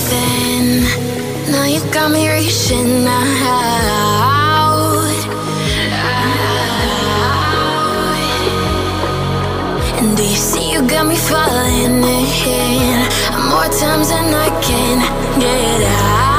within. Now you got me reaching out. And do you see you got me falling in more times than I can get out?